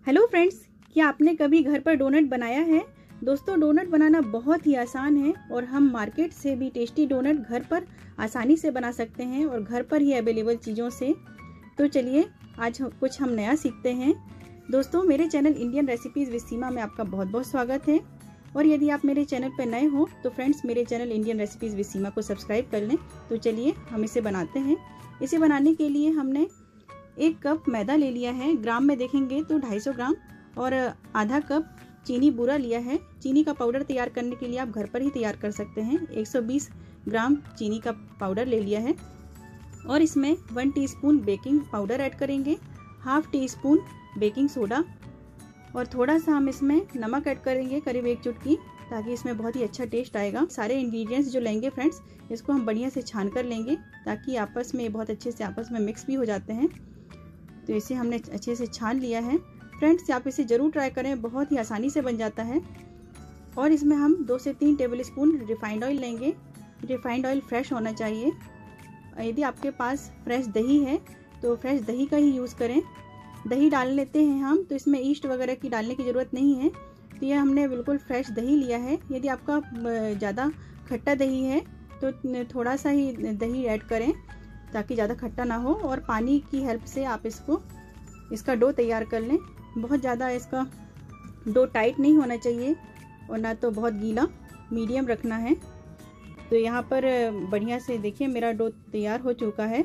Hello friends, क्या आपने कभी घर पर डोनट बनाया है? दोस्तों, डोनट बनाना बहुत ही आसान है और हम मार्केट से भी टेस्टी डोनट घर पर आसानी से बना सकते हैं और घर पर ही अवेलेबल चीज़ों से। तो चलिए आज कुछ हम नया सीखते हैं। दोस्तों, मेरे channel Indian recipes with Seema में आपका बहुत बहुत स्वागत है। और यदि आप मेरे चैनल पर नए हो तो फ्रेंड्स, मेरे channel Indian recipes with Seema को सब्सक्राइब कर लें। तो चलिए हम इसे बनाते हैं। इसे बनाने के लिए हमने 1 कप मैदा ले लिया है, ग्राम में देखेंगे तो 250 ग्राम, और आधा कप चीनी बूरा लिया है। चीनी का पाउडर तैयार करने के लिए आप घर पर ही तैयार कर सकते हैं। 120 ग्राम चीनी का पाउडर ले लिया है और इसमें 1 टीस्पून बेकिंग पाउडर ऐड करेंगे, ½ टीस्पून बेकिंग सोडा और थोड़ा सा हम इसमें नमक ऐड करेंगे, करीब 1 चुटकी, ताकि इसमें बहुत ही अच्छा टेस्ट आएगा। सारे इंग्रेडिएंट्स जो लेंगे फ्रेंड्स, इसको हम बढ़िया से छान कर लेंगे ताकि आपस में बहुत अच्छे से आपस में मिक्स भी हो जाते हैं। तो इसे हमने अच्छे से छान लिया है। फ्रेंड्स, आप इसे ज़रूर ट्राई करें, बहुत ही आसानी से बन जाता है। और इसमें हम 2 से 3 टेबलस्पून रिफाइंड ऑयल लेंगे। रिफाइंड ऑयल फ्रेश होना चाहिए। यदि आपके पास फ्रेश दही है तो फ्रेश दही का ही यूज़ करें। दही डाल लेते हैं हम, तो इसमें ईस्ट वगैरह की डालने की ज़रूरत नहीं है। तो ये हमने बिल्कुल फ्रेश दही लिया है। यदि आपका ज़्यादा खट्टा दही है तो थोड़ा सा ही दही ऐड करें ताकि ज़्यादा खट्टा ना हो। और पानी की हेल्प से आप इसका डो तैयार कर लें। बहुत ज़्यादा इसका डो टाइट नहीं होना चाहिए और ना तो बहुत गीला, मीडियम रखना है। तो यहाँ पर बढ़िया से देखिए मेरा डो तैयार हो चुका है।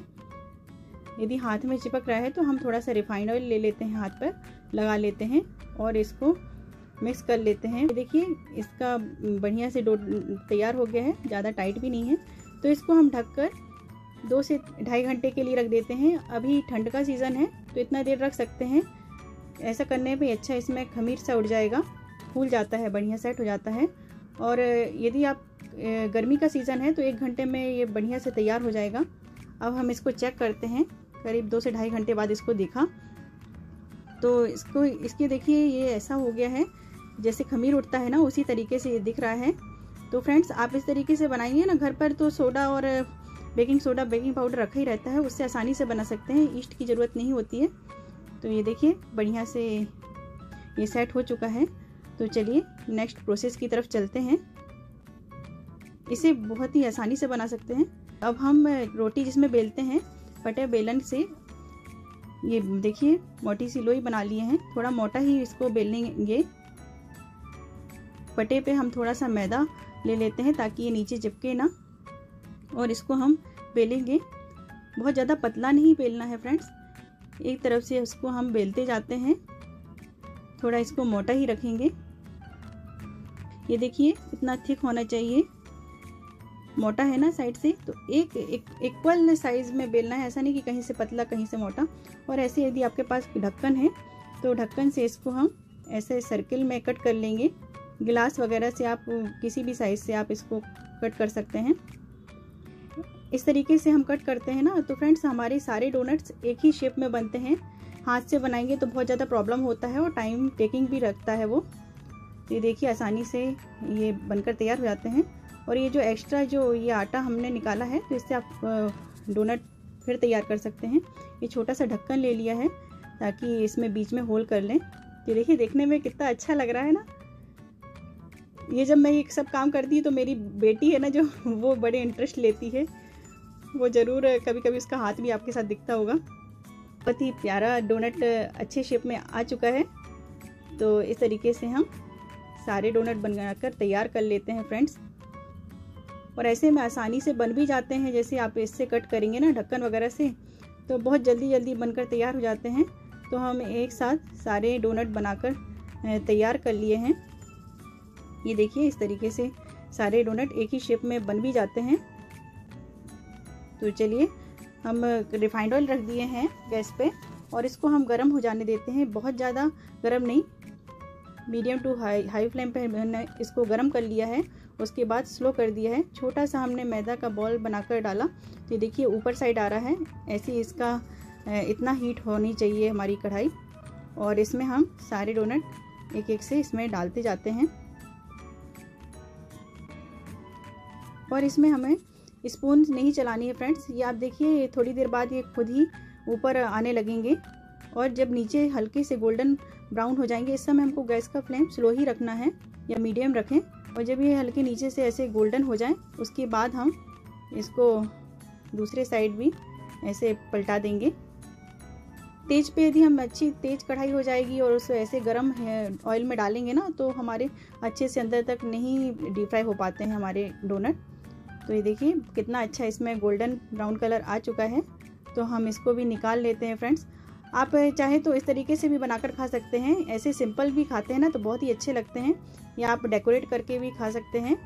यदि हाथ में चिपक रहा है तो हम थोड़ा सा रिफाइंड ऑयल ले लेते हैं, हाथ पर लगा लेते हैं और इसको मिक्स कर लेते हैं। देखिए इसका बढ़िया से डो तैयार हो गया है, ज़्यादा टाइट भी नहीं है। तो इसको हम ढककर 2 से 2.5 घंटे के लिए रख देते हैं। अभी ठंड का सीज़न है तो इतना देर रख सकते हैं। ऐसा करने पे अच्छा इसमें खमीर सा उड़ जाएगा, फूल जाता है, बढ़िया सेट हो जाता है। और यदि आप गर्मी का सीज़न है तो 1 घंटे में ये बढ़िया से तैयार हो जाएगा। अब हम इसको चेक करते हैं। करीब 2 से 2.5 घंटे बाद इसको देखा तो इसके देखिए ये ऐसा हो गया है जैसे खमीर उठता है ना, उसी तरीके से ये दिख रहा है। तो फ्रेंड्स, आप इस तरीके से बनाइए ना घर पर, तो सोडा और बेकिंग सोडा, बेकिंग पाउडर रखा ही रहता है, उससे आसानी से बना सकते हैं, ईस्ट की ज़रूरत नहीं होती है। तो ये देखिए बढ़िया से ये सेट हो चुका है। तो चलिए नेक्स्ट प्रोसेस की तरफ चलते हैं। इसे बहुत ही आसानी से बना सकते हैं। अब हम रोटी जिसमें बेलते हैं, फटे बेलन से, ये देखिए मोटी सी लोई बना लिए हैं। थोड़ा मोटा ही इसको बेलेंगे। फटे पे हम थोड़ा सा मैदा ले लेते हैं ताकि ये नीचे चिपके ना, और इसको हम बेलेंगे। बहुत ज़्यादा पतला नहीं बेलना है फ्रेंड्स, एक तरफ से इसको हम बेलते जाते हैं। थोड़ा इसको मोटा ही रखेंगे। ये देखिए इतना थिक होना चाहिए, मोटा है ना साइड से, तो एक इक्वल साइज में बेलना है, ऐसा नहीं कि कहीं से पतला कहीं से मोटा। और ऐसे यदि आपके पास ढक्कन है तो ढक्कन से इसको हम ऐसे सर्किल में कट कर लेंगे। गिलास वगैरह से आप किसी भी साइज से आप इसको कट कर सकते हैं। इस तरीके से हम कट करते हैं ना, तो फ्रेंड्स हमारे सारे डोनट्स एक ही शेप में बनते हैं। हाथ से बनाएंगे तो बहुत ज़्यादा प्रॉब्लम होता है और टाइम टेकिंग भी रखता है वो। तो ये देखिए आसानी से ये बनकर तैयार हो जाते हैं। और ये जो एक्स्ट्रा जो ये आटा हमने निकाला है, तो इससे आप डोनट फिर तैयार कर सकते हैं। ये छोटा सा ढक्कन ले लिया है ताकि इसमें बीच में होल कर लें। ये देखिए देखने में कितना अच्छा लग रहा है ना। ये जब मैं ये सब काम करती हूँ तो मेरी बेटी है ना जो, वो बड़े इंटरेस्ट लेती है। वो ज़रूर कभी कभी उसका हाथ भी आपके साथ दिखता होगा। बहुत ही प्यारा डोनट अच्छे शेप में आ चुका है। तो इस तरीके से हम सारे डोनट बनाकर तैयार कर लेते हैं फ्रेंड्स। और ऐसे में आसानी से बन भी जाते हैं। जैसे आप इससे कट करेंगे ना ढक्कन वगैरह से, तो बहुत जल्दी बनकर तैयार हो जाते हैं। तो हम एक साथ सारे डोनट बनाकर तैयार कर लिए हैं। ये देखिए इस तरीके से सारे डोनट एक ही शेप में बन भी जाते हैं। तो चलिए हम रिफाइंड ऑयल रख दिए हैं गैस पे और इसको हम गर्म हो जाने देते हैं। बहुत ज़्यादा गर्म नहीं, मीडियम टू हाई फ्लेम पे हमने इसको गर्म कर लिया है। उसके बाद स्लो कर दिया है। छोटा सा हमने मैदा का बॉल बनाकर डाला, तो ये देखिए ऊपर साइड आ रहा है। ऐसे इसका इतना हीट होनी चाहिए हमारी कढ़ाई। और इसमें हम सारे डोनट एक एक से इसमें डालते जाते हैं। और इसमें हमें स्पून नहीं चलानी है फ्रेंड्स। ये आप देखिए थोड़ी देर बाद ये खुद ही ऊपर आने लगेंगे। और जब नीचे हल्के से गोल्डन ब्राउन हो जाएंगे, इस समय हमको गैस का फ्लेम स्लो ही रखना है या मीडियम रखें। और जब ये हल्के नीचे से ऐसे गोल्डन हो जाए, उसके बाद हम इसको दूसरे साइड भी ऐसे पलटा देंगे। तेज पे यदि हम अच्छी तेज कढ़ाई हो जाएगी और उसे ऐसे गर्म ऑयल में डालेंगे ना, तो हमारे अच्छे से अंदर तक नहीं डीप फ्राई हो पाते हैं हमारे डोनट। तो ये देखिए कितना अच्छा इसमें गोल्डन ब्राउन कलर आ चुका है। तो हम इसको भी निकाल लेते हैं फ्रेंड्स। आप चाहे तो इस तरीके से भी बनाकर खा सकते हैं, ऐसे सिंपल भी खाते हैं ना तो बहुत ही अच्छे लगते हैं, या आप डेकोरेट करके भी खा सकते हैं।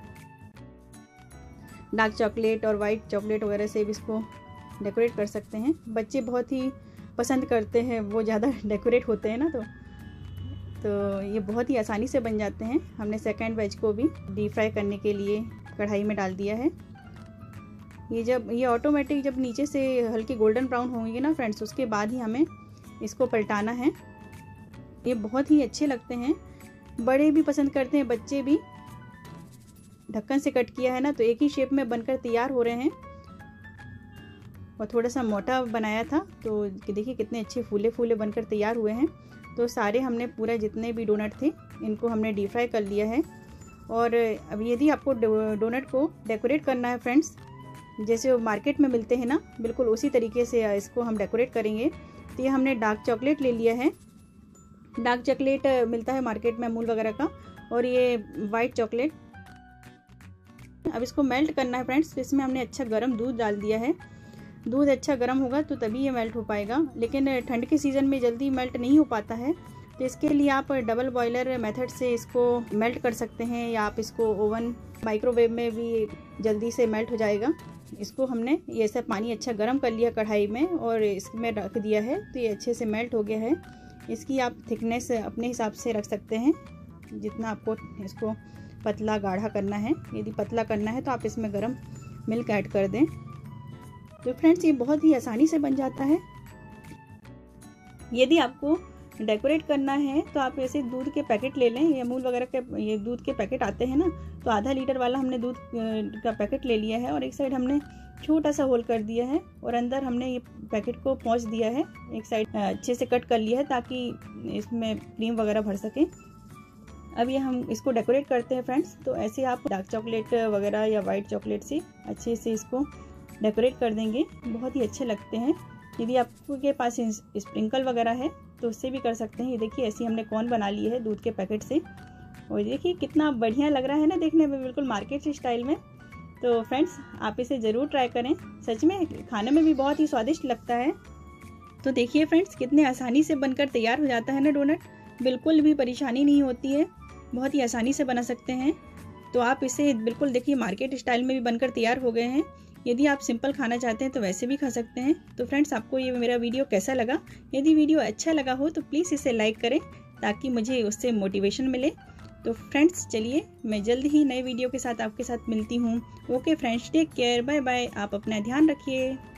डार्क चॉकलेट और वाइट चॉकलेट वगैरह से भी इसको डेकोरेट कर सकते हैं। बच्चे बहुत ही पसंद करते हैं, वो ज़्यादा डेकोरेट होते हैं ना, तो ये बहुत ही आसानी से बन जाते हैं। हमने सेकंड बैच को भी डीप फ्राई करने के लिए कढ़ाई में डाल दिया है। ये ऑटोमेटिक जब नीचे से हल्की गोल्डन ब्राउन होंगे ना फ्रेंड्स, उसके बाद ही हमें इसको पलटाना है। ये बहुत ही अच्छे लगते हैं, बड़े भी पसंद करते हैं, बच्चे भी। ढक्कन से कट किया है ना तो एक ही शेप में बनकर तैयार हो रहे हैं। और थोड़ा सा मोटा बनाया था तो देखिए कितने अच्छे फूले फूले बनकर तैयार हुए हैं। तो सारे हमने पूरा जितने भी डोनट थे इनको हमने डीप फ्राई कर लिया है। और अब यदि आपको डोनट को डेकोरेट करना है फ्रेंड्स, जैसे वो मार्केट में मिलते हैं ना, बिल्कुल उसी तरीके से इसको हम डेकोरेट करेंगे। तो ये हमने डार्क चॉकलेट ले लिया है। डार्क चॉकलेट मिलता है मार्केट में अमूल वगैरह का, और ये वाइट चॉकलेट। अब इसको मेल्ट करना है फ्रेंड्स। तो इसमें हमने अच्छा गर्म दूध डाल दिया है। दूध अच्छा गर्म होगा तो तभी ये मेल्ट हो पाएगा, लेकिन ठंड के सीज़न में जल्दी मेल्ट नहीं हो पाता है। तो इसके लिए आप डबल बॉयलर मेथड से इसको मेल्ट कर सकते हैं, या आप इसको ओवन माइक्रोवेव में भी जल्दी से मेल्ट हो जाएगा। इसको हमने ये सब पानी अच्छा गर्म कर लिया कढ़ाई में और इसमें रख दिया है, तो ये अच्छे से मेल्ट हो गया है। इसकी आप थिकनेस अपने हिसाब से रख सकते हैं, जितना आपको इसको पतला गाढ़ा करना है। यदि पतला करना है तो आप इसमें गर्म मिल्क ऐड कर दें। तो फ्रेंड्स ये बहुत ही आसानी से बन जाता है। यदि आपको डेकोरेट करना है तो आप ऐसे दूध के पैकेट ले लें, ये अमूल वगैरह के ये दूध के पैकेट आते हैं ना, तो आधा लीटर वाला हमने दूध का पैकेट ले लिया है और एक साइड हमने छोटा सा होल कर दिया है और अंदर हमने ये पैकेट को पहुँच दिया है। एक साइड अच्छे से कट कर लिया है ताकि इसमें क्रीम वगैरह भर सके। अब ये हम इसको डेकोरेट करते हैं फ्रेंड्स। तो ऐसे आप डार्क चॉकलेट वगैरह या वाइट चॉकलेट से अच्छे से इसको डेकोरेट कर देंगे, बहुत ही अच्छे लगते हैं। यदि आपके पास स्प्रिंकल वगैरह है तो उससे भी कर सकते हैं। ये देखिए ऐसी हमने कौन बना ली है दूध के पैकेट से, और देखिए कितना बढ़िया लग रहा है ना देखने में, बिल्कुल मार्केट स्टाइल में। तो फ्रेंड्स आप इसे ज़रूर ट्राई करें, सच में खाने में भी बहुत ही स्वादिष्ट लगता है। तो देखिए फ्रेंड्स कितने आसानी से बनकर तैयार हो जाता है ना डोनट, बिल्कुल भी परेशानी नहीं होती है, बहुत ही आसानी से बना सकते हैं। तो आप इसे बिल्कुल देखिए मार्केट स्टाइल में भी बनकर तैयार हो गए हैं। यदि आप सिंपल खाना चाहते हैं तो वैसे भी खा सकते हैं। तो फ्रेंड्स आपको ये मेरा वीडियो कैसा लगा? यदि वीडियो अच्छा लगा हो तो प्लीज़ इसे लाइक करें ताकि मुझे उससे मोटिवेशन मिले। तो फ्रेंड्स चलिए मैं जल्द ही नए वीडियो के साथ आपके साथ मिलती हूँ। Okay friends, take care, bye bye. आप अपना ध्यान रखिए।